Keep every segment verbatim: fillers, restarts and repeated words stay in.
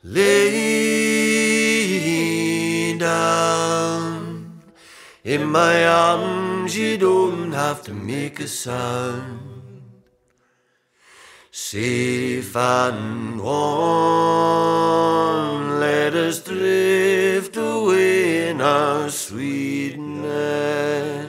Lay down in my arms, you don't have to make a sound. Safe and warm, let us drift away in our sweetness.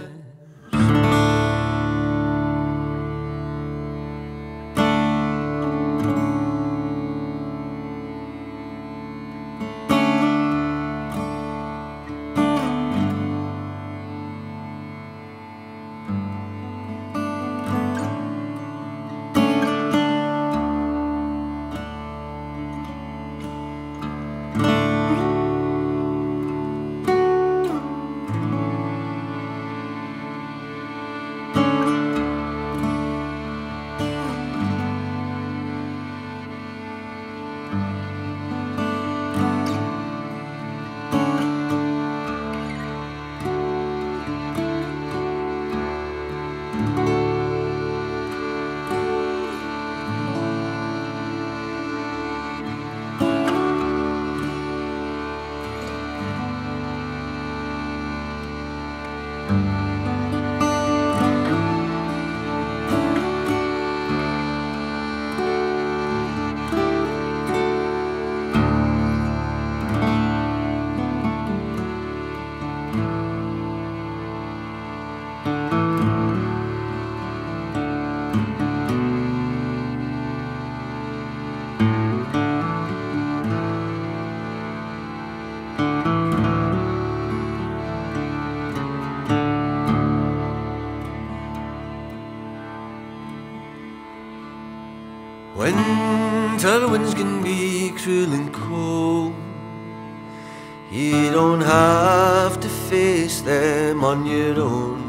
Winter winds can be cruel and cold. You don't have to face them on your own.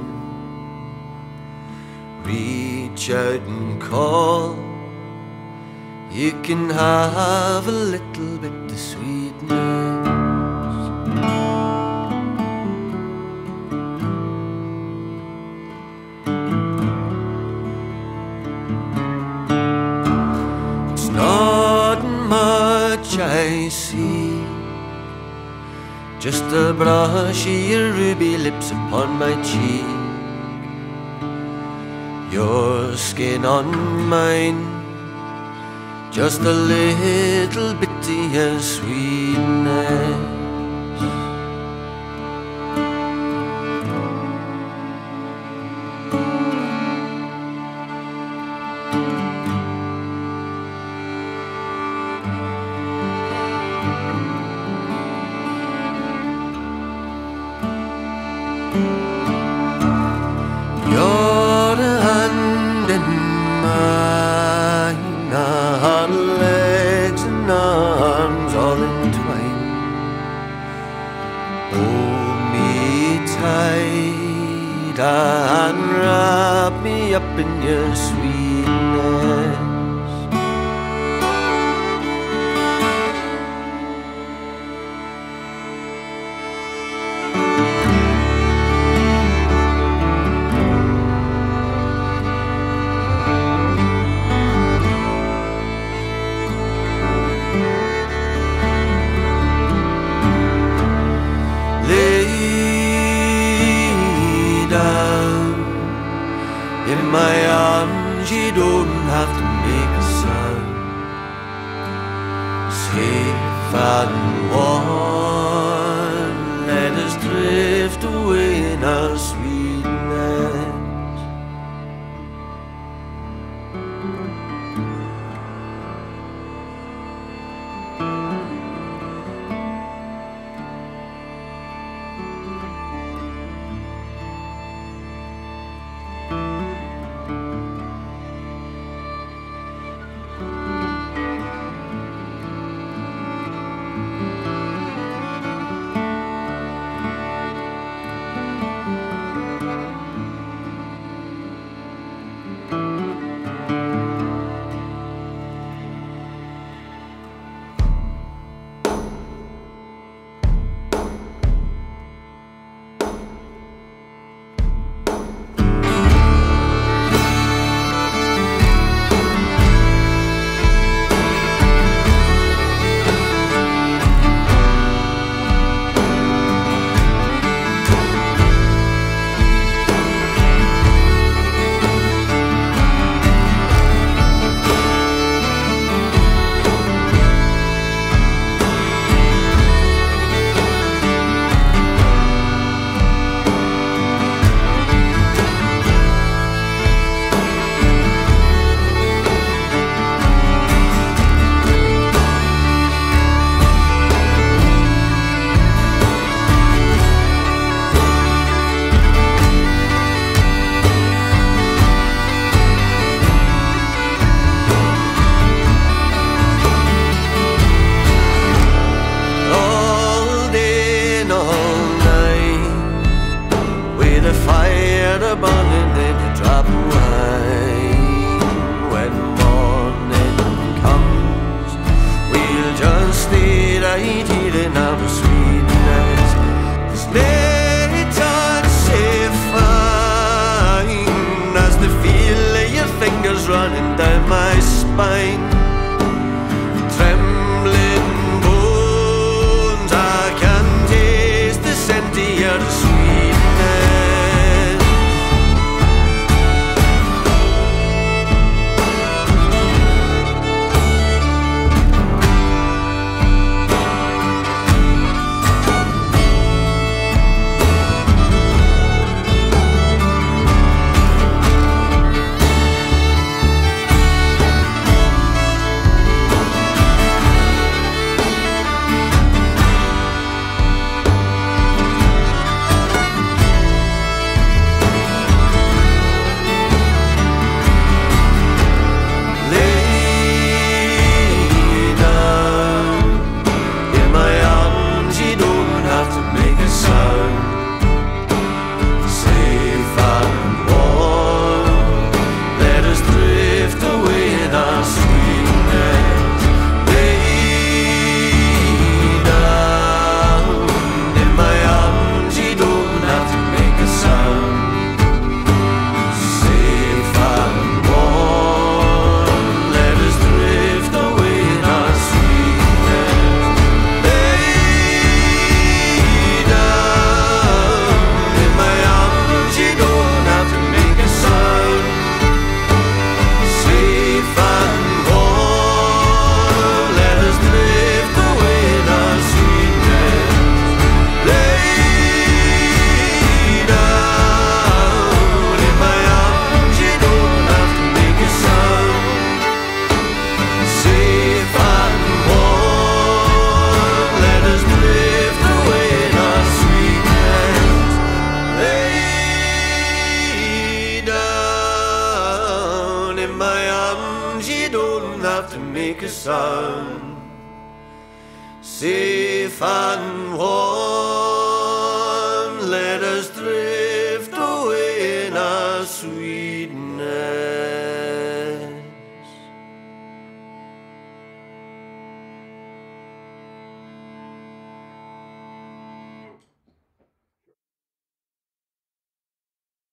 Reach out and call. You can have a little bit of sweetness. I see just a brush of your ruby lips upon my cheek, your skin on mine, just a little bit of your sweetness. And wrap me up in your sweetness. In my arms, you don't have to make a sound. Safe and warm, let us drift away in our sweetness. right here in our sweetness. There's no safe fine as the feel of your fingers running down my spine. Trembling bones, I can taste the scent of your sweetness. Safe and warm, let us drift away in our sweet